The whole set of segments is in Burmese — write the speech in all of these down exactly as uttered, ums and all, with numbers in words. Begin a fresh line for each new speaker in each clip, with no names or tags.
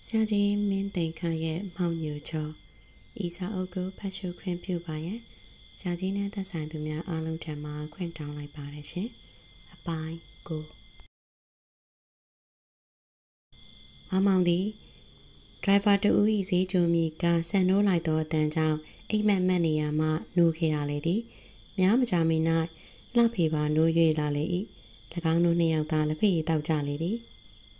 Xia Ji Min Teng Khanရဲ့မောင်ညိုချောဤစာအုပ်ကိုဖတ်ရှုခွင့်ပြုပါရန်ဆရာကြီးနဲ့သက်ဆိုင်သူများအားလုံးထံမှခွင့်တောင်းလိုက်ပါတယ်ရှင်။အပိုင်းကိုမမောင်သည်ဒရိုင်ဘာတူဦး၏ဈေးကြိုမြီကဆန်နိုးလိုက်သောအတန်ကြောင့်အိမ်မက်မက်နေရမှနိုးခဲ့ရလေသည်။များမကြာမီ၌လှဖေပါနိုး၍လာလေ၏။၎င်းတို့နှစ်ယောက်သာလက်ဖက်ရည်တောက်ကြလေသည်။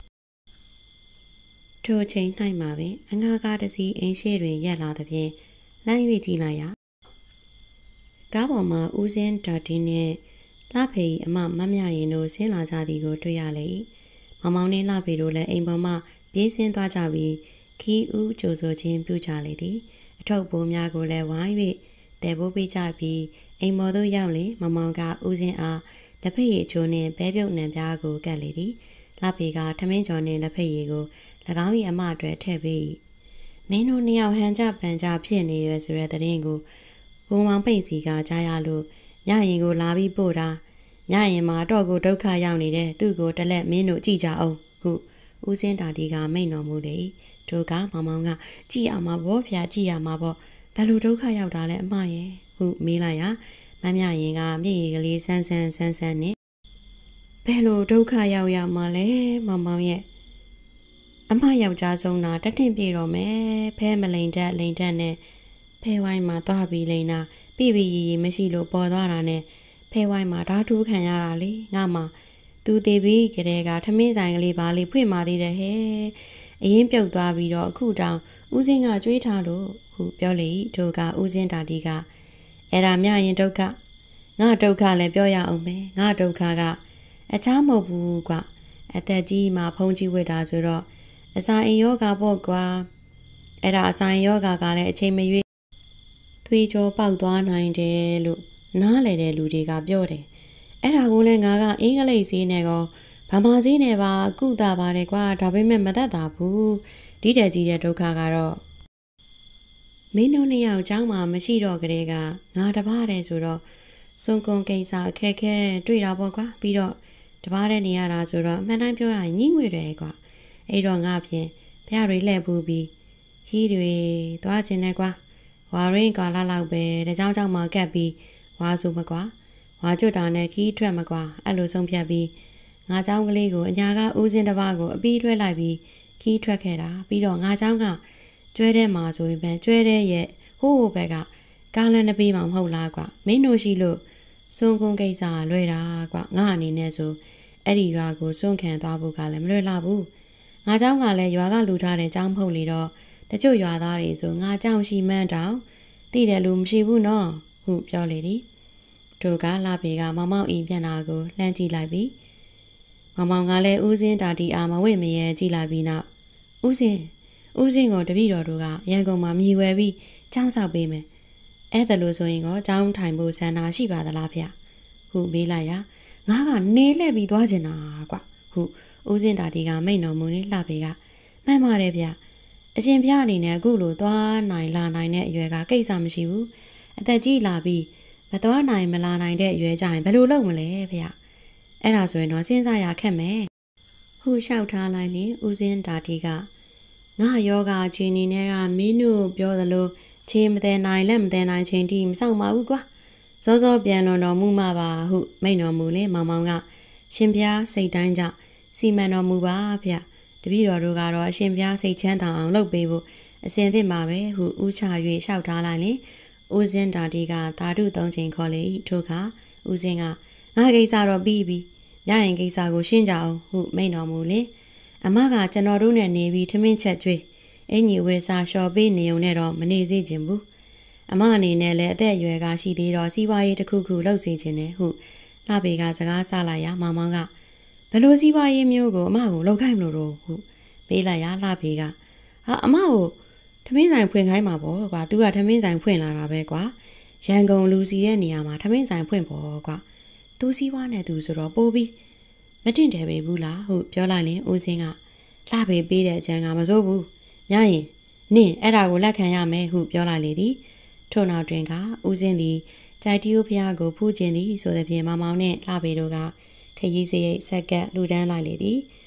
ထိုအချိန်၌မှပင်အငှားကားတစ်စီးအိမ်ရှိတွင်ရက်လာသဖြင့်လမ်း၍ကြည့်လိုက်ရကားပေါ်မှာဦးစင်းတာတီနှင့်လှဖေ၏အမမမြရင်တို့ဆင်းလာကြသည်ကိုတွေ့ရလေ၏မမောင်နှင့်လှဖေတို့လည်းအိမ်ပေါ်မှပြေးဆင်းသွားကြပြီးခီးဦးကြိုဆိုခြင်းပြုကြလေသည်အထုပ်ပိုးများကိုလည်းဝိုင်း၍တဲပိုးပေးကြပြီးအိမ်မော်သို့ရောက်လျင်မမောင်ကဦးစင်းအားလက်ဖက်ရည်ချိုးနှင့်ပဲပြုတ်နံပြားကိုကပ်လေသည်လှဖေကထမင်းကျော်နှင့်လက်ဖက်ရည်ကို၎င်း၏အမအတွက်ထည့်ပေး၏မင်းတို့နှစ်ယောက်ဟန်ကြပန်ကြဖြစ်နေရဆိုတဲ့သတင်းကိုဘုံမောင်ပိတ်စီကကြားရလို့မြရင်ကိုလာပြီးပို့တာမြရင်မှာတော့ကိုဒုက္ခရောက်နေတဲ့သူ့ကိုတလက်မင်းတို့ကြည့်ကြအောင်ဟုဦးစင်းတာတီကမိန့်တော်မူလေတို့ကမောင်မောင်ကကြည့်ရမှာဗောဖျားကြည့်ရမှာဗောဘယ်လိုဒုက္ခရောက်တာလဲအမရဲ့ဟုမေးလိုက်ရမမြရင်ကမျက်ရည်ကလေးဆန်းဆန်းဆန်းဆန်းနဲ့ဘယ်လိုဒုက္ခရောက်ရမှာလဲမောင်မောင်ရဲ့အမယောက်ျားဆုံးတာတထင်ပြေတော့မယ်ဖဲမလိန်တက်လိန်တက်နဲ့ဖဲဝိုင်းမှာသွားပြီးလိန်တာပြပြရီရီမရှိလို့ပေါ်သွားတာနဲ့ဖဲဝိုင်းမှာဓာတ်ထူးခံရတာလေငါမှသူတည်ပြီးကြတဲ့ကထမင်းဆိုင်ကလေးပါလေးဖွင့်มาသေးတယ်ဟဲ့အရင်ပြုတ်သွားပြီးတော့အခုတောင်ဦးစင်းကကြွေးထားလို့ဟုပြောလေထိုကဦးစင်းတာတီကအဲ့ဒါမြရင်ဒုက္ခငါဒုက္ခလည်းပြောရအောင်မယ်ငါဒုက္ခကအချားမဟုတ်ဘူးကွအသက်ကြီးမှဖုံးကြီးဝတ်တာဆိုတော့အစာအိမ်ယောဂါပေါ့ကွာအဲ့ဒါအစာအိမ်ယောဂါကလည်းအချိန်မရွေးသွေးကြောပေါက်သွားနိုင်တယ်လို့နားလည်တဲ့လူတွေကပြောတယ်အဲ့ဒါကိုလည်းငါကအင်္ဂလိပ်ဈေးနဲ့ကောဗမာဈေးနဲ့ပါကုသပါတယ်ကွာဒါပေမဲ့မတတ်တာဘူးဒီတဲ့ကြီးတဲ့ဒုက္ခကတော့မင်းတို့နှစ်ယောက်เจ้าမှာမရှိတော့ကြတဲ့ကငါတပားတယ်ဆိုတော့စုံကုံကိစ္စအခက်ခဲတွေ့တာပေါ့ကွာပြီးတော့တပားတဲ့နေရတာဆိုတော့အမှန်တိုင်းပြောရရင်ညှိငွေတယ်ကွာအဲ့တော့ငါဖြင့်ဖျားတွေလှည့်ပူပြီးခီးတွေသွားခြင်းနဲ့ကွာဝါရင်းကွာလာလောက်ပဲတကြောင်ကြောင်မှကပ်ပြီးဝါဆိုမကွာဝါကျွတ်တာနဲ့ခီးထွက်မကွာအဲ့လိုဆုံးဖြတ်ပြီးငါเจ้าကလေးကိုအညာကဦးစင်းတစ်ပါးကိုအပီးလွှဲလိုက်ပြီးခီးထွက်ခဲ့တာပြီးတော့ငါเจ้าကကျွဲတဲ့မှာဆိုရင်ပဲကျွဲတဲ့ရဲ့ဟိုးဟိုဘက်ကကားလမ်းတစ်ပေးမှမဟုတ်လားကွာမင်းတို့ရှိလို့စွန်ကုန်းကိစ္စလွဲတာကွာငါအနေနဲ့ဆိုအဲ့ဒီရွာကိုစွန့်ခံသွားဖို့ကလည်းမလွယ်လာဘူးငါเจ้าကလည်းရွာကလူထားတဲ့เจ้าမဟုတ်လေတော့တချို့ရွာသားတွေဆိုငါเจ้าရှိမှန်းတောင်သိတယ်လို့မရှိဘူးနော်ဟုပြောလေသည်တို့ကလာပေကမောင်မောင်ဤပြန်လာကိုလှမ်းကြည့်လိုက်ပြီးမောင်မောင်ကလည်းဦးစင်းတာတီအားမဝင့်မရဲကြည့်လိုက်ပြီးနောက်ဦးစင်းဦးစင်းကိုတပည့်တော်တို့ကရန်ကုန်မှာမြည်ဝဲပြီးเจ้าဆောက်ပေးမယ်အဲ့ဒါလို့ဆိုရင်ကောเจ้าထိုင်ဖို့ဆန္ဒရှိပါသလားဖေဟုမေးလိုက်ရငါကနေလှည့်ပြီးသွားချင်တာကွဟုဦးစင်းတာတီကမိန့်တော်မူနေလှပေကမှန်ပါတယ်ဗျအရှင်ဖျားအနေနဲ့အခုလိုသွားနိုင်လာနိုင်တဲ့အရွယ်ကကိစ္စမရှိဘူးအသက်ကြီးလာပြီးမသွားနိုင်မလာနိုင်တဲ့အရွယ်ကြရင်ဘယ်လိုလုပ်မလဲဗျအဲ့ဒါဆိုရင်တော့စဉ်းစားရခက်မယ်ဟုလျှောက်ထားလိုက်ရင်ဦးစင်းတာတီကငါယောဂအခြေအနေနဲ့ကမင်းတို့ပြောသလိုချင်းမတဲ့နိုင်လက်မတဲ့နိုင်ချင်းတီမဆောင်ပါဘူးကွာစောစောပြန်လွန်တော်မူမှာပါဟုမိန့်တော်မူလေမောင်မောင်ကရှင်ဖျားစိတ်တိုင်းကြစီမံတော်မူပါဗျတပည့်တော်တို့ကတော့အရှင်ဖျားစိတ်ချမ်းသာအောင်လုပ်ပေးဖို့အစဉ်သင့်ပါပဲဟုဥချ၍လျှောက်ထားလိုက်ရင်ဦးစင်းတာတီကဓာတုသုံးချိန်ခေါ်လေ၏ထိုကဦးစင်းကငါကိစ္စတော့ပြီးပြီမြရင်ကိစ္စကိုရှင်းကြအောင်ဟုမိန့်တော်မူလေအမကကျွန်တော်တို့နဲ့နေပြီးထမင်းချက်ကျွေးအင်ကြီးဝေစာလျှော်ပေးနေုံနဲ့တော့မနေစေချင်ဘူးအမအနေနဲ့လည်းအသက်အရွယ်ကရှိသေးတော့စီးပွားရေးတစ်ခုခုလုပ်စေချင်တယ်ဟုလှပေကစကားဆလိုက်ရမောင်မောင်ကဘယ်လိုစီးပွားရေးမျိုးကိုအမကိုလောက်ခိုင်းမလို့တော့ဟုမေးလိုက်ရလှပေကဟာအမကိုထမင်းဆိုင်ဖွင့်ခိုင်းမှာပေါ့ကွာသူကထမင်းဆိုင်ဖွင့်လာတာပဲကွာရန်ကုန်လူစီတဲ့နေရာမှာထမင်းဆိုင်ဖွင့်ပေါ့ကွာသူစီးပွားနဲ့သူဆိုတော့ပိုးပြီးမတင်တယ်ပဲဘူးလားဟုပြောလိုက်ရင်ဦးစင်းကလှပေပေးတဲ့အချမ်းကမစိုးဘူးညရင်နင့်အဲ့ဒါကိုလက်ခံရမယ်ဟုပြောလိုက်လေသည်ထို့နောက်တွင်ကဦးစင်းသည်ကြိုက်တီယိုဖျားကိုဖူးခြင်းသည်ဆိုသည်ဖြင့်မောင်မောင်နှင့်လှပေတို့ကခရီးစရိတ်ဆက်ကပ်လူတန်းလိုက်လေသည်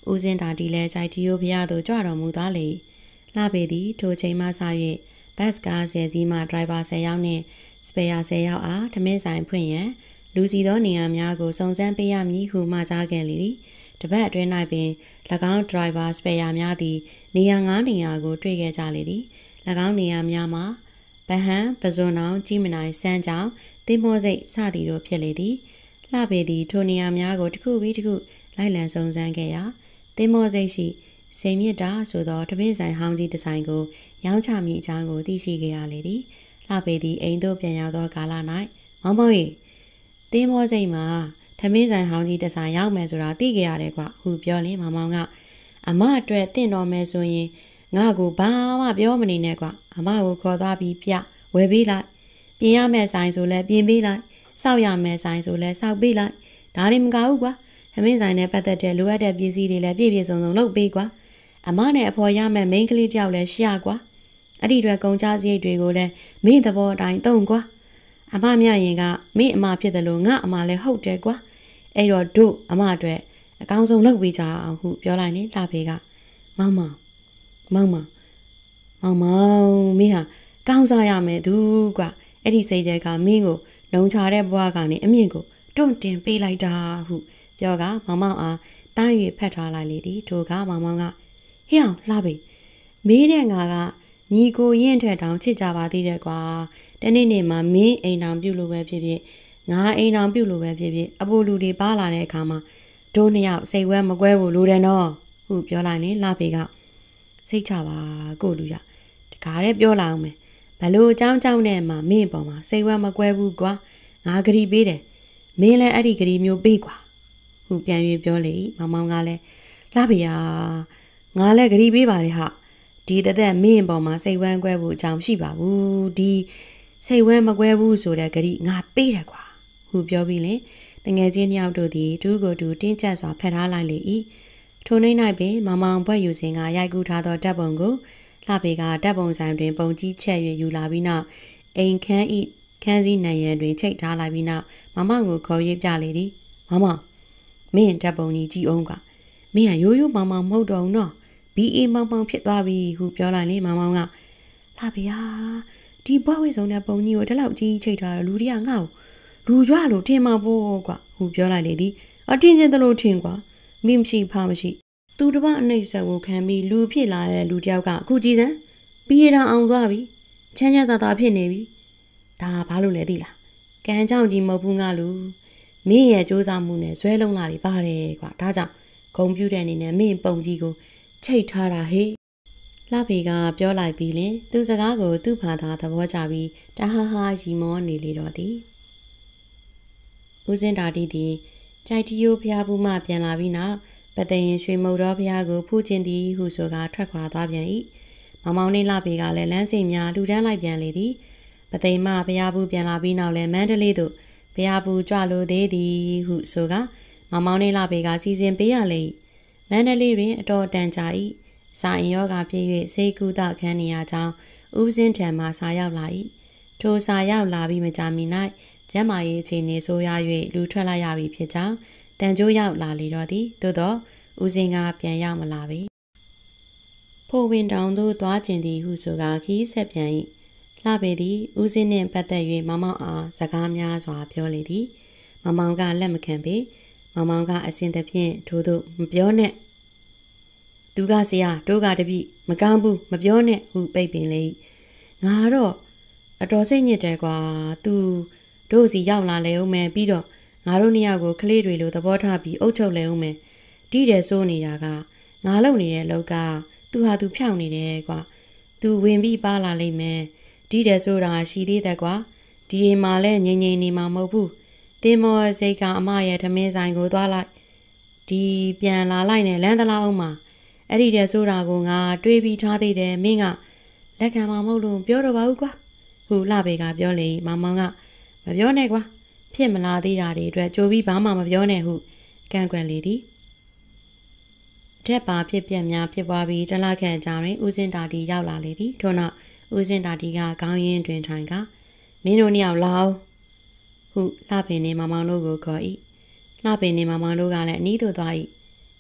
ဦးစင်းတာတီလဲကြိုက်တီယိုဖျားသို့ကြွတော်မူသွားလေလှပေသည်ထိုချိန်မှစ၍ဘတ်ကားဆယ်စီးမှဒရိုင်ဘာဆယ်ယောက်နှင့်စပယ်ယာဆယ်ယောက်အားထမင်းဆိုင်ဖွင့်ရန်လူစီသောနေရာများကိုစုံစမ်းပေးရမည်ဟုမှာကြားခဲ့လေသည်တပတ်အတွင်း၌ပင်၎င်းဒရိုင်ဘာစပယ်ယာများသည်နေရာငါးနေရာကိုတွေ့ခဲ့ကြလေသည်၎င်းနေရာများမှာဗဟန်ပဇွန်အောင်ကြီးမနိုင်စမ်းကြောင်သင်္ဘောစိတ်စသည်တို့ဖြစ်လေသည်လှပေသည်ထိုနေရာများကိုတစ်ခုပြီးတစ်ခုလိုက်လံစုံစမ်းခဲ့ရာသင်္ဘောစိတ်ရှိစိန်မြစ်တာဆိုသောတပင်းဆိုင်ဟောင်းကြီးတစ်ဆိုင်ကိုရောင်းချမိအကြောင်းကိုသိရှိခဲ့ရလေသည်လှပေသည်အိမ်သို့ပြန်ရောက်သောကာလ၌မောင်မောင်၏သင်္ဘောစိတ်မှာတပင်းဆိုင်ဟောင်းကြီးတစ်ဆိုင်ရောက်မယ်ဆိုတာသိခဲ့ရတယ်ကွဟုပြောလင်မောင်မောင်ကအမအတွက်တင့်တော်မယ်ဆိုရင်ငါ့ကိုဘာမှပြောမနေနဲ့ကွအမကိုခေါ်သွားပြီးပြဝယ်ပေးလိုက်ပြင်ရမယ့်ဆိုင်ဆိုလဲပြင်ပေးလိုက်စောက်ရမယ့်ဆိုင်ဆိုလဲစောက်ပေးလိုက်ဒါတွေမကဘူးကွာထမင်းဆိုင်နဲ့ပတ်သက်တဲ့လိုအပ်တဲ့ပစ္စည်းတွေလည်းပြည့်ပြည့်စုံစုံလုပ်ပေးကွာအမနဲ့အဖော်ရမယ့်မိန်းကလေးတယောက်လည်းရှာကွာအဲ့ဒီအတွက်ကုန်ကြစရိတ်တွေကိုလည်းမင်းသဘောအတိုင်းသုံးကွာအမမြရင်ကမင်းအမဖြစ်တယ်လို့ငါအမလည်းဟုတ်တယ်ကွာအဲ့တော့တို့အမအတွက်အကောင်းဆုံးလုပ်ပေးကြအောင်ဟုပြောလိုက်နေလှဖေကမောင်မောင်မောင်မောင်မောင်မောင်မင်းဟာကောင်းစားရမယ်သူကွာအဲ့ဒီစိတ်တွေကမင်းကိုနှုံချတဲ့ဘဝကနေအမြင့်ကိုတွန့်တင်ပေးလိုက်တာဟုပြောကမောင်မောင်အားတန်း၍ဖက်ထားလိုက်လေသည်ထိုကမောင်မောင်ကဟေ့အောင်လှပေမင်းနဲ့ငါကညီကိုရင့်ထက်တောင်ချစ်ကြပါသေးတယ်ကွာတနေ့နေ့မှာမင်းအိမ်တော်ပြုတ်လို့ပဲဖြစ်ဖြစ်ငါအိမ်တော်ပြုတ်လို့ပဲဖြစ်ဖြစ်အပိုလူတွေပါလာတဲ့အခါမှာတို့နှစ်ယောက်စိတ်ဝဲမကွဲဘူးလိုတယ်နော်ဟုပြောလိုက်နေလှဖေကစိတ်ချပါကိုလူရတကားလည်းပြောလာအောင်မယ်ဘလို့အကြောင်းကြောင့်နဲ့မှမင်းပေါ်မှာစိတ်ဝဲမကွဲဘူးကွာငါဂရီပေးတယ်မင်းလည်းအဲ့ဒီဂရီမျိုးပေးကွာဟုပြန်၍ပြောလေမောင်မောင်ကလည်းလှဖေယာငါလည်းဂရီပေးပါတယ်ဟာဒီတသက်မင်းပေါ်မှာစိတ်ဝဲကွဲဖို့အကြောင်းရှိပါဘူးဒီစိတ်ဝဲမကွဲဘူးဆိုတဲ့ဂရီငါပေးတယ်ကွာဟုပြောပြီးလေတငယ်ချင်းတယောက်တို့သည်ဒူးကိုဒူးတင်းကျပ်စွာဖက်ထားလိုက်လေ၏ထိုနေ့၌ပင်မောင်မောင်ဘွက်ယူစဉ်ကရိုက်ကူးထားသောဓာတ်ပုံကိုလှဖေကဓာတ်ပုံဆိုင်တွင်ပုံကြီးချက်၍ယူလာပြီးနောက်အိမ်ခန်းဤခန်းစည်းနံရံတွင်ချိတ်ထားလိုက်ပြီးနောက်မောင်မောင်ကိုခေါ်၍ပြလေသည်မောင်မောင်မင်းဓာတ်ပုံကြီးကြည့်အောင်ကမင်းကရိုးရိုးမောင်မောင်မဟုတ်တော့ဘူးနော်ဘီအေမောင်မောင်ဖြစ်သွားပြီဟုပြောလိုက်လေမောင်မောင်ကလှဖေဟာဒီဘွက်ဝဲဆောင်တဲ့ပုံကြီးကိုဒီလောက်ကြီးချိတ်ထားတော့လူတွေကငါ့ကိုလူကြွလို့ထင်မှာပေါ့ကွာဟုပြောလိုက်လေသည်အတင်းချင်းတလို့ထင်ကွာမင်းမရှိဖားမရှိသူတစ်ပတ်အနှိမ့်ဆက်ကိုခံပြီးလူဖြစ်လာတဲ့လူတယောက်ကအခုကြည်စမ်းပြီးရတာအောင်သွားပြီချမ်းချမ်းသာသာဖြစ်နေပြီဒါဘာလို့လဲသိလားကံကြောင့်ကြီးမဟုတ်ဘူးငါလူမင်းရဲ့စူးစမ်းမှုနဲ့ဇွဲလုံးလာတွေပါတယ်ကွာဒါကြောင့်ဂုံပြူတဲ့အနေနဲ့မင်းပုံကြီးကိုချိတ်ထားတာဟေ့လှဖေကပြောလိုက်ပြီးလင်သူစကားကိုသူ့ဘာသာသဘောကျပြီးတဟားဟားရီမောနေလေတော့သည်ဦးစင်းတာတီသည်ကြိုက်တီယိုဖျားဘူးမှပြန်လာပြီးနောက်ပသိရင်ရွှေမုတ်တော်ဖျားကိုဖူးခြင်းသည်ဟုဆိုကထွက်ခွာသွားပြန်၏မောင်မောင်နှင့်လှဖေကလည်းလမ်းစိတ်များလူတန်းလိုက်ပြန်လေသည်ပသိမ်မှဖျားဘူးပြန်လာပြီးနောက်လည်းမန္တလေးသို့ဖျားဘူးကြွလိုသေးသည်ဟုဆိုကမောင်မောင်နှင့်လှဖေကစီစဉ်ပေးရလေ၏မန္တလေးတွင်အတော်တန်ကြာ၏စာအင်ယောဂဖြစ်၍စိတ်ကူးသခန်းနေရကြောင်းဦးစင်းထံမှစာရောက်လာ၏ထိုစာရောက်လာပြီးမကြာမီ၌ကျမ်းမာရေးအခြေအနေဆိုးရွား၍လူထွက်လာရပြီဖြစ်ကြောင်းတန်ကြိုးရောက်လာလေတော့သည်သို့သောဦးစင်းကပြန်ရောက်မလာပေဖိုဝင်တောင်သို့သွားခြင်းသည်ဟုဆိုကခီးဆက်ပြန်၏လှပေသည်ဦးစင်းနှင့်ပတ်သက်၍မောင်မောင်အားစကားများစွာပြောလေသည်မောင်မောင်ကလက်မခံပေမောင်မောင်ကအစဉ်သဖြင့်ထို့သို့မပြောနဲ့သူကဆရာတို့ကတပိမကောင်းဘူးမပြောနဲ့ဟုပိတ်ပင်လေငါတော့အတော်စိတ်ညစ်တယ်ကွာသူတို့စီရောက်လာလေဦးမယ်ပြီးတော့ငါတို့နှစ်ယောက်ကိုကလေးတွေလိုသဘောထားပြီးအုပ်ချုပ်လေဦးမယ်တီးတယ်ဆိုနေတာကငါလုံနေတဲ့လောက်ကသူဟာသူဖြောင်းနေတယ်ကွာသူဝင်ပြီးပါလာလိမ့်မယ်တီးတယ်ဆိုတာရှိသေးတယ်ကွာဒီအိမ်မှာလည်းငြိမ်ငြိမ်နေမှာမဟုတ်ဘူးတင်မော်စိတ်ကအမရဲ့ထမင်းဆိုင်ကိုသွားလိုက်ဒီပြန်လာလိုက်နဲ့လမ်းသလားအောင်မှာအဲ့ဒီတဲ့ဆိုတာကိုငါတွေးပြီးထားသေးတယ်မင်းကလက်ခံမှာမဟုတ်လို့ပြောတော့ပါဘူးကွာဟုလှပေကပြောလေမောင်မောင်ကမပြောနဲ့ကွာဖြစ်မလာသေးတာတွေအတွက်ကြိုပြီးဘာမှမပြောနဲ့ဟုကန့်ကွက်လေသည်အထက်ပါဖြစ်ပြက်များဖြစ်ပွားပြီးတလခန့်ကြာတွင်ဦးစင်းတာတီရောက်လာလေသည်ထို့နောက်ဦးစင်းတာတီကခေါင်းရင်းတွင်ထိုင်ကမင်းတို့နှစ်ယောက်လာဟုလှပင်နေမောင်မောင်တို့ကိုခေါ်၏လှပင်နေမောင်မောင်တို့ကလည်းအနီးသို့သွား၏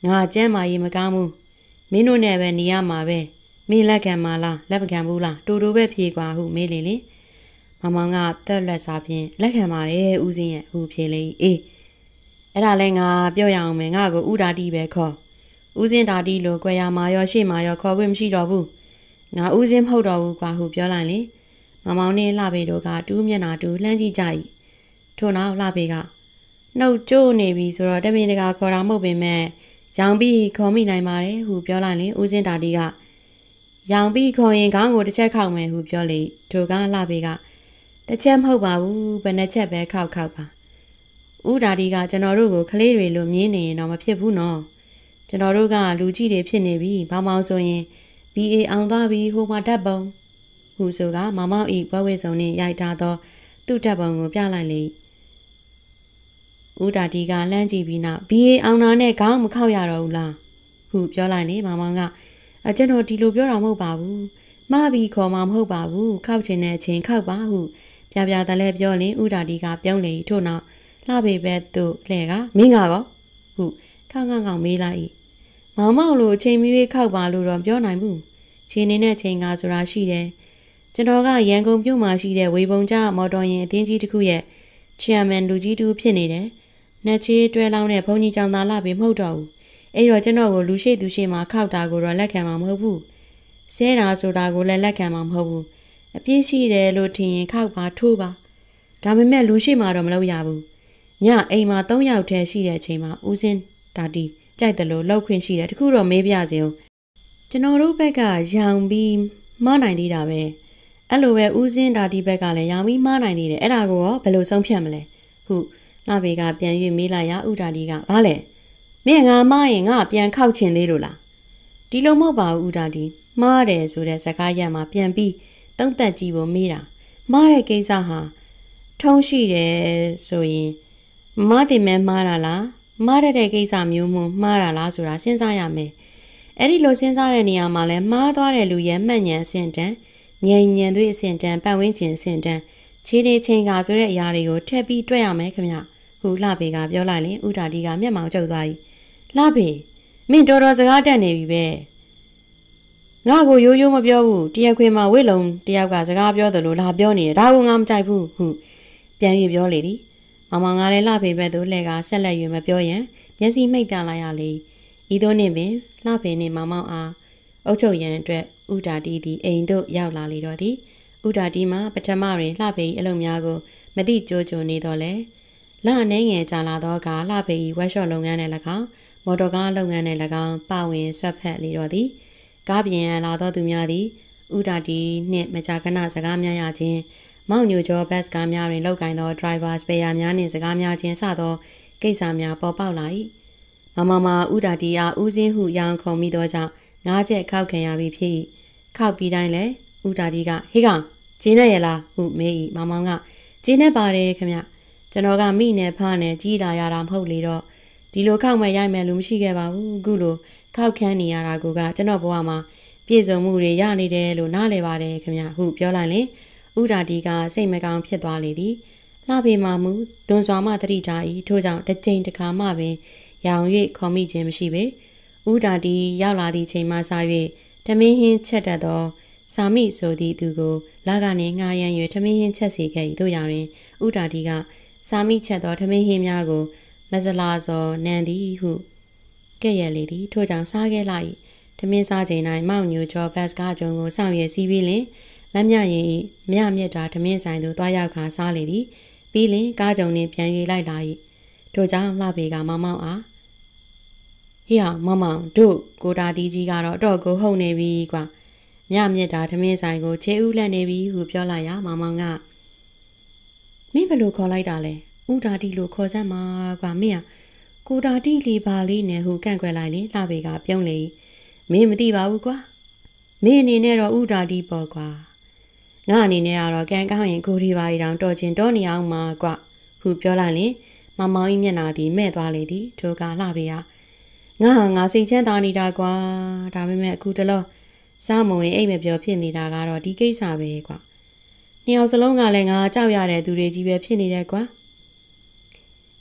ငါကျမ်းမာရေးမကောင်းဘူးမင်းတို့နဲ့ပဲနေရမှာပဲမင်းလက်ခံမလားလက်မခံဘူးလားတူတူပဲဖြေကွာဟုမေးလေလေမမောင်ကတက်လက်စားဖြင့်လက်ခံပါတယ်ဦးစင်းရဲ့ဟုဖြေလေအေးအဲ့ဒါလဲငါပြောရအောင်မယ်ငါကိုဥဒါတီပဲခေါ်ဦးစင်းဒါတီလို့ကြွယ်ရမှာရောရှေ့မှာရောခေါ်ခွင့်မရှိတော့ဘူးငါဦးစင်းမဟုတ်တော့ဘူးကွာဟုပြောလိုက်လေမမောင်နဲ့လှပေတို့ကတူးမျက်နှာတူလှမ်းကြည့်ကြ၏ထို့နောက်လှပေကနှုတ်ကျိုးနေပြီဆိုတော့တမင်တကာခေါ်တာမဟုတ်ပေမဲ့ရောင်ပြီးခေါ်မိနိုင်ပါတယ်ဟုပြောလိုက်လေဦးစင်းဒါတီကရောင်ပြီးခေါ်ရင်ခေါင်းကိုတစ်ချက်ခောက်မယ်ဟုပြောလေထိုကလှပေကတစ်ချက်မဟုတ်ပါဘူးဘယ်နှချက်ပဲခောက်ခောက်ပါဦးဒါတီကကျွန်တော်တို့ကိုကလေးတွေလိုမြင်နေရင်တော့မဖြစ်ဘူးနော်ကျွန်တော်တို့ကလူကြီးတွေဖြစ်နေပြီဘာမှမဆိုရင် ဘီ အေ အောင်သွားပြီဟိုမှာဓာတ်ပုံဟုဆိုကမမောင်ဤဘဝဝေဆောင်နှင့်ရိုက်ထားသောသူ့ဓာတ်ပုံကိုပြလိုက်လေဦးဒါတီကလှမ်းကြည့်ပြီးနောက် ဘီ အေ အောင်တာနဲ့ခေါင်းမခောက်ရတော့ဘူးလားဟုပြောလိုက်လေမမောင်ကအကျွန်တော်ဒီလိုပြောတာမဟုတ်ပါဘူးမှားပြီးခေါ်မှာမဟုတ်ပါဘူးခောက်ချင်တဲ့အချိန်ခောက်ပါဟုပြပြတလဲပြောရင်ဦးဒါတီကပြုံးလေထို့နောက်လှပေဘက်သို့လှဲကမင်းကကောဟုခေါက်ခေါက်ခေါက်မေးလိုက်မောင်မောင်လိုအချိန်မီးခောက်ပါလို့တော့ပြောနိုင်ဘူးချိန်နေတဲ့ချိန်ကဆိုတာရှိတယ်ကျွန်တော်ကရန်ကုန်မြို့မှာရှိတဲ့ဝေပုံကျမော်တော်ယာဉ်အသင်းကြီးတစ်ခုရဲ့ချီယာမန်လူကြီးတူဖြစ်နေတယ်။နှက်ချေးတွဲလောင်းတဲ့ဘုံကြီးကြောင်သားလာပြီမဟုတ်တော့ဘူး။အဲ့တော့ကျွန်တော်ကိုလူရှိသူရှိမှခောက်တာကိုတော့လက်ခံမှာမဟုတ်ဘူး။ဆဲတာဆိုတာကိုလည်းလက်ခံမှာမဟုတ်ဘူး။အပြည့်ရှိတယ်လို့ထင်ရင်ခောက်ပါထိုးပါ။ဒါပေမဲ့လူရှိမှတော့မလုပ်ရဘူး။ညအိမ်မှာ၃ယောက်တည်းရှိတဲ့အချိန်မှာဦးစင်းဒါတီကြိုက်တယ်လို့လှုပ်ခွင့်ရှိတယ်တခုတော့မေးပြစေအောင်ကျွန်တော်တို့ဘက်ကရောင်ပြီးမနိုင်သေးတာပဲအဲ့လိုပဲဦးစင်းဒါတီဘက်ကလည်းရောင်ပြီးမနိုင်သေးတယ်အဲ့ဒါကိုရောဘယ်လိုဆုံးဖြတ်မလဲဟုလှပေကပြန်၍မေးလိုက်ရဦးဒါတီကဘာလဲမင်းငါမရင်ငါပြန်ခောက်ချင်သေးလို့လားဒီလိုမဟုတ်ပါဘူးဦးဒါတီမှားတယ်ဆိုတဲ့စကားရက်မှာပြန်ပြီးတုံးတက်ကြည့်ဖို့မေးတာမှားတဲ့ကိစ္စဟာထုံးရှိတယ်ဆိုရင်မမတင်မဲမှားတာလားမှားတဲ့ကိစ္စမျိုးမှမှားတာလားဆိုတာစဉ်းစားရမယ်အဲ့ဒီလိုစဉ်းစားတဲ့နေရာမှာလဲမှားသွားတဲ့လူရဲ့မှတ်ဉာဏ်အဆင့်တန်းငြိမ်ဉဏ်သွေးအဆင့်တန်းပတ်ဝန်းကျင်အဆင့်တန်းခြေနေချင်းကဆိုတဲ့အရာတွေကိုထည့်ပြီးတွက်ရမယ်ခင်ဗျဟူလှပေကပြောလိုက်ရင်ဥဒါတီကမျက်မှောင်ကျုပ်သွား၏လှပေမင်းတော်တော်စကားတက်နေပြီပဲငါ့ကိုရိုးရိုးမပြောဘူးတရက်ခွင်မှာဝိလုံတယောက်ကစကားပြောတယ်လို့လာပြောနေတယ်ဒါကငါမကြိုက်ဘူးဟုပြန်၍ပြောလေသည်မောင်မောင်ကလည်းလှပေဘက်သို့လှည့်ကဆက်လက်၍မပြောရန်မျက်စိမှိတ်ပြလိုက်ရလေဤသို့နှင့်ပင်လှပေနှင့်မောင်မောင်အားအုတ်ချုပ်ရန်အတွက်ဥဒါတီသည်အိမ်သို့ရောက်လာလေတော့သည်ဥဒါတီမှာပထမတွင်လှပေ၏အလုပ်များကိုမသိကြိုးကြိုနေတော့လေလအနေငယ်ကြာလာသောအခါလှပေ၏ဝက်ရှော့လုပ်ငန်းနဲ့၎င်းမော်တော်ကားလုပ်ငန်းနဲ့၎င်းပါဝင်ဆွတ်ဖက်လေတော့သည်ကားပြင်ရန်လာသောသူများသည်ဥဒါတီနှင့်မကြာခဏစကားများရခြင်းမောင်ညိုကျော်ဘတ်ကားများတွင်လောက်ကင်သော driver စပယ်ယာများနှင့်စကားများခြင်းစသောကိစ္စများပေါ်ပေါက်လာ၏မမမဥဒါတီအားဦးစင်းဟုရောင်ခုံမိသောကြောင့်ငါးချက်ခောက်ခံရပြီဖြစ်၏ခောက်ပြီးတိုင်းလဲဥဒါတီကဟေးကောင်ဂျင်းနဲ့ရလားဟုမေး၏မောင်မောင်ကဂျင်းနဲ့ပါတယ်ခင်ဗျကျွန်တော်ကမိနဲ့ဖားနဲ့ကြီးလာရတာမဟုတ်လေတော့ဒီလိုခောက်မဲ့ရိုက်မဲ့လူမရှိခဲ့ပါဘူးအခုလိုခောက်ခန်းနေရတာကကျွန်တော်ဘဝမှာပြည့်စုံမှုတွေရနေတယ်လို့နားလည်ပါတယ်ခင်ဗျဟုပြောလိုက်လေဥဒါတီကစိတ်မကောင်းဖြစ်သွားလေသည်လှပေမှမူဒွန်စွာမှတတိထား၏ထို့ကြောင့်တစ်ချိန်တစ်ခါမှပင်ရောင်၍ခေါ်မိခြင်းမရှိပေဥဒါတီရောက်လာသည့်ချိန်မှစ၍ထမင်းဟင်းချက်တတ်သောစာမိဆိုသည့်သူကိုလာကနေငှားရမ်း၍ထမင်းဟင်းချက်စီခဲ့၏တို့ရာတွင်ဥဒါတီကစာမိချက်သောထမင်းဟင်းများကိုမစလာစောနန်သည်ဟုကဲ့ရဲ့လေသည်ထို့ကြောင့်စားခဲ့လိုက်ထမင်းစားချိန်၌မောင်ညိုကျော်ဘတ်ကားကျုံကိုစောင့်ရစီးပြီးလင်မမြရင်၏မြမြက်တာထမင်းဆိုင်သို့တွားရောက်ခါစားလေသည်ပြီးလင်ကားကျုံနှင့်ပြန်၍လိုက်လာ၏ထို့ကြောင့်လှပေကမောင်မောင်အားဟေ့အောင်မောင်မောင်တို့ကိုတာတီကြီးကတော့တော့ကိုဟုတ်နေပြီကွာမြမြက်တာထမင်းဆိုင်ကိုခြေဥလက်နေပြီဟုပြောလိုက်ရမောင်မောင်ကမင်းဘယ်လိုခေါ်လိုက်တာလဲဥတာတီလို့ခေါ်စမ်းမှာကွာမင်းကကိုတာတီလီပါလေးနဲ့ဟုကန့်ကွက်လိုက်လေလှပေကပြုံးလေမင်းမသိပါဘူးကွာမင်းအနေနဲ့တော့ဥတာတီပေါ့ကွာငါအနေနဲ့ကတော့ကံကောင်းရင်ကိုဒီပါရီတောင်တော်ချင်တော်နေအောင်မှာကွာဟုပြောလိုက်ရင်မမောင်ကြီးမျက်နှာသည်မဲ့သွားလေသည်ထိုကလှပေကငါဟာငါစိတ်ချမ်းသာနေတာကွာဒါပေမဲ့အခုတလောစားမဝင်အိမ်မပြောဖြစ်နေတာကတော့ဒီကိစ္စပဲကွာနှစ်ယောက်စလုံးကလည်းငါကြောက်ရတဲ့သူတွေကြီးပဲဖြစ်နေတယ်ကွာ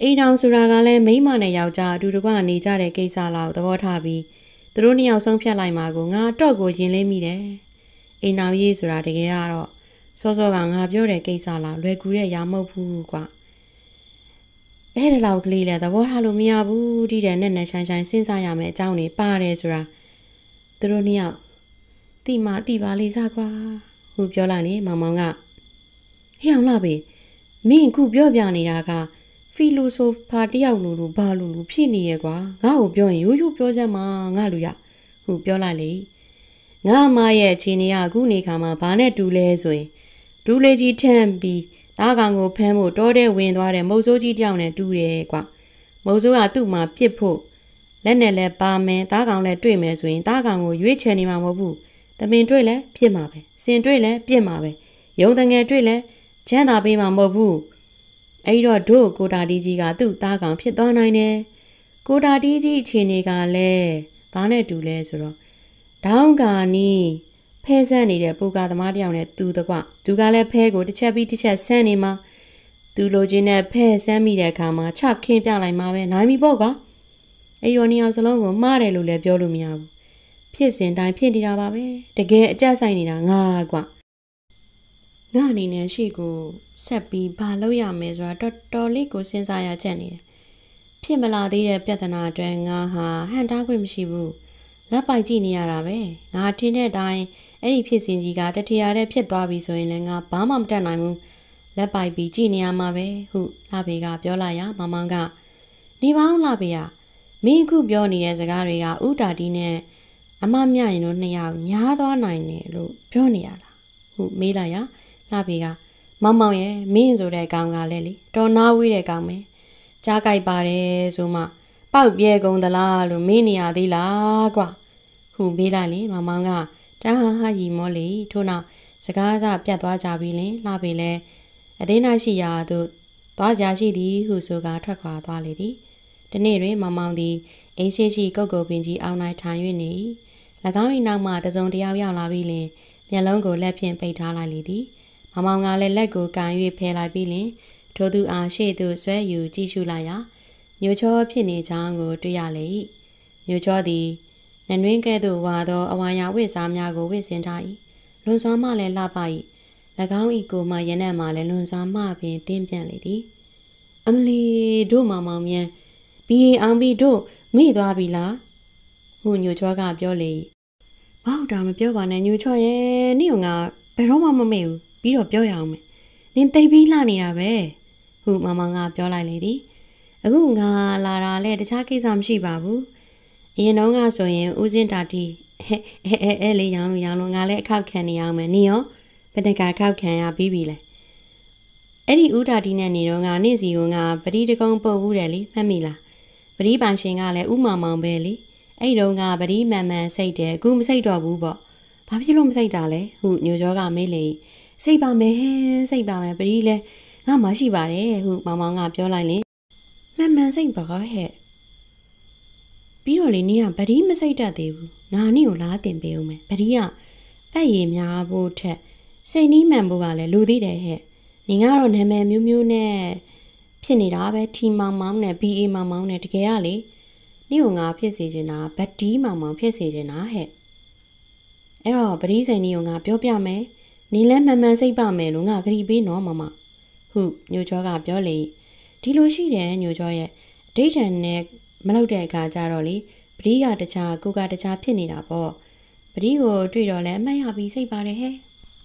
အိမ်တော်ဆိုတာကလည်းမိမနဲ့ယောက်ျားအတူတကွနေကြတဲ့ကိစ္စလောက်သဘောထားပြီးသူတို့နှစ်ယောက်ဆုံးဖြတ်လိုက်မှကိုငါတော့ကိုရင်လေးမိတယ်အိမ်တော်ရေးဆိုတာတကယ်ကတော့စောစောကငါပြောတဲ့ကိစ္စလောက်လွယ်ကူတဲ့ရာမဟုတ်ဘူးကွာအဲ့ဒါလောက်ကလေးလဲသဘောထားလို့မရဘူးတိတဲ့နဲ့နဲ့ဆိုင်ဆိုင်စဉ်းစားရမယ်အကြောင်းတွေပါတယ်ဆိုတာသူတို့နှစ်ယောက်တိမတိပါလေးစားကွာဟူပြောလိုက်နေမောင်မောင်ကဟေ့အောင်လာပြီမင်းခုပြောပြနေတာကဖီလိုဆိုဖာတယောက်လိုလိုဘာလိုလိုဖြစ်နေရဲ့ကွာငါ့ကိုပြောရင်ရိုးရိုးပြောစမ်းမှာငါလူရဟူပြောလိုက်လေငါအမရဲ့အခြေအနေကအခုနေခါမှာဘာနဲ့တူလဲဆိုရင်ဒူးလေးကြီးထမ်းပြီးတားကောင်ကိုဖမ်းဖို့တောထဲဝင်သွားတဲ့မုတ်ဆိုးကြီးတယောက်နဲ့တူတယ်ကွာမုတ်ဆိုးကသူ့မှာပြစ်ဖို့လက်နဲ့လဲပါမယ်တားကောင်လည်းတွေ့မယ်ဆိုရင်တားကောင်ကိုရွေးချယ်နေမှာမဟုတ်ဘူးတမင်တွေ့လဲပြစ်မှာပဲစင်တွေ့လဲပြစ်မှာပဲရုံတငယ်တွေ့လဲချမ်းသာပေးမှာမဟုတ်ဘူးအဲ့တော့တို့ကိုတာတီကြီးကသူ့သားကောင်ဖြစ်သွားနိုင်တယ်ကိုတာတီကြီးအခြေအနေကလည်းဘာနဲ့တူလဲဆိုတော့ဒေါင်းကာနီးဖဲဆန်းနေတဲ့ပူကာသမားတယောက်နဲ့တူတကွသူကလည်းဖဲကိုတစ်ချက်ပြီးတစ်ချက်ဆန်းနေမှာသူလိုချင်တဲ့ဖဲဆန်းမိတဲ့အခါမှာချခင်းပြလိုက်မှာပဲနိုင်ပြီပေါ့ကွာအဲ့တော့နှစ်ယောက်စလုံးကိုမှားတယ်လို့လည်းပြောလို့မရဘူးဖြစ်စဉ်တိုင်းဖြစ်နေတာပါပဲတကယ်အကြက်ဆိုင်နေတာငါကွာငါအနေနဲ့ရှေ့ကိုဆက်ပြီးဘာလုပ်ရမလဲဆိုတာတော်တော်လေးကိုစဉ်းစားရချက်နေတယ်ဖြစ်မလာသေးတဲ့ပြဿနာအတွက်ငါဟာဟန်တားခွင့်မရှိဘူးလက်ပိုက်ကြည့်နေရတာပဲငါထင်တဲ့အတိုင်းအဲ့ဒီဖြစ်စဉ်ကြီးကတထရာတဲ့ဖြစ်သွားပြီဆိုရင်လည်းငါဘာမှမတတ်နိုင်ဘူးလက်ပိုက်ပြီးကြည့်နေရမှာပဲဟုလှဖေကပြောလိုက်ရမောင်မောင်ကနေပါအောင်လှဖေကမင်းအခုပြောနေတဲ့စကားတွေကဥတာတီနဲ့အမမြရင်တို့နှစ်ယောက်ညားသွားနိုင်တယ်လို့ပြောနေရလားဟုမေးလိုက်ရလှဖေကမောင်မောင်ရဲ့မင်းဆိုတဲ့ကောင်ကလည်းလေတော်နာဝေးတဲ့ကောင်ပဲကြားကြိုက်ပါတယ်ဆိုမှပေါက်ပြဲကုန်သလားလို့မေးနေရသေးလားကွာဟုမေးလိုက်လေမောင်မောင်ကတန်းဟာဟာရီမောလေထို့နောက်စကားစပြတ်သွားကြပြီလင်လှပေလဲအသေးနိုင်ရှိရာသို့သွားကြရှိသည်ဟုဆိုကထွက်ခွာသွားလေသည်ဒီနေ့တွင်မောင်မောင်သည်အိမ်ရှိရှိကုတ်ကုတ်ပင်ကြီးအောင်၌ထိုင်၍နေ၎င်း၏နောက်မှတစုံတယောက်ရောက်လာပြီးလင်မျက်လုံးကိုလက်ဖြင့်ပိတ်ထားလိုက်လေသည်မောင်မောင်ကလည်းလက်ကိုကန်၍ဖယ်လိုက်ပြီးလင်ထိုသူအားရှေ့သို့ဆွဲယူကြည့်ရှုလိုက်ရာမြို့ချောဖြစ်နေကြောင်းကိုတွေ့ရလေ၏မြို့ချောသည်နနွင်းကဲ့သို့ဝါသောအဝါယာဝိစားများကိုဝိစင်ထား၏လွန်စွာမှလည်းလှပ၏၎င်း၏ကိုမှရနက်မှလည်းလွန်စွာမှပင်တင်းပြန့်လေသည်အမလီတို့မောင်မောင်မြန်ဘီအောင်ဘီတို့မိသွားပြီလားဟူညိုချောကပြောလေဘောက်တာမပြောပါနဲ့ညိုချောရဲ့နင့်ကဘယ်တော့မှမမေ့ဘူးပြီးတော့ပြောရအောင်မယ်နင်တိတ်ပြီးလှနေတာပဲဟူမောင်မောင်ကပြောလိုက်လေသည်အခုငါလာတာလည်းတခြားကိစ္စမရှိပါဘူးအရင်တော့ကဆိုရင်ဦးစင်းတာတီအဲအဲအဲလေးရောင်းလို့ရောင်းလို့ငါလည်းအခောက်ခံနေအောင်မယ်နင်ရောဘယ်တကအခောက်ခံရပြီးပြီလဲအဲ့ဒီဦးတာတီနဲ့နေတော့ငါနေ့စီကငါပတိတကုံပုတ်ဘူးတယ်လေမှတ်မိလားပတိပိုင်ရှင်ကလည်းဥမောင်မောင်ပဲလေအဲ့တော့ငါပတိမှန်မှန်စိတ်တယ်အခုမစိတ်တော့ဘူးပေါ့ဘာဖြစ်လို့မစိတ်တာလဲဟုညိုကျော်ကမေးလေစိတ်ပါမယ်ဟဲစိတ်ပါမယ်ပတိလဲငါမှရှိပါတယ်ဟုမောင်မောင်ကပြောလိုက်လေမှန်မှန်စိတ်ပါဟဲ့ပြီးတော့လေနင်ကဗတိမစိတ်တတ်သေးဘူးငါနင့်ကိုလားတင်ပေးဦးမယ်ဗတိကပတ်ရည်များဖို့ထက်စိတ်နီးမှန်ဖို့ကလည်းလူသေးတယ်ဟဲ့နင်ကတော့နာမည်မျိုးမျိုးနဲ့ဖြစ်နေတာပဲထီမောင်မောင်နဲ့ဘီအေမောင်မောင်နဲ့တကယ်ကလေနင့်ကိုငါဖြစ်စေချင်တာဗတိမောင်မောင်ဖြစ်စေချင်တာဟဲ့အဲ့တော့ဗတိစိန်နီကိုငါပြောပြမယ်နင်လည်းမှန်မှန်စိတ်ပါမယ်လို့ငါဂရီပေးနော်မမဟုညိုချောကပြောလေဒီလိုရှိတယ်ညိုချောရဲ့အဋ္ဌံနဲ့မလောက်တဲ့အခါကျတော့လေပတိကတခြားကိုကတခြားဖြစ်နေတာပေါ့ပတိကိုတွေ့တော့လဲအမှတ်ရပြီးစိတ်ပါတယ်ဟဲ့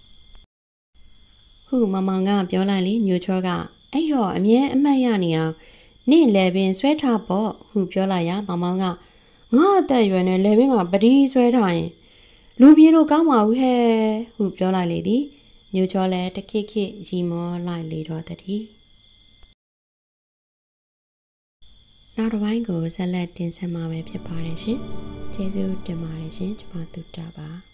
ဟုမမောင်ကပြောလိုက်လေညိုချောကအဲ့တော့အမြဲအမှတ်ရနေအောင်နင့်လေပင်ဆွဲထားပေါ့ဟုပြောလိုက်ရမမောင်ကငါအသက်ရွယ်နဲ့လေပင်မှာပတိဆွဲထားရင်လူပြေလို့ကောင်းပါဘူးဟဲ့ဟုပြောလိုက်လေသည်ညိုချောလဲတခိခိရီမောလိုက်လေတော့တည်းနောက်တစ်ပိုင်းကိုဆက်လက်တင်ဆက်မှာပဲဖြစ်ပါတယ်ရှင်ကျေးဇူးတင်ပါတယ်ရှင်ကျွန်မတူတာပါ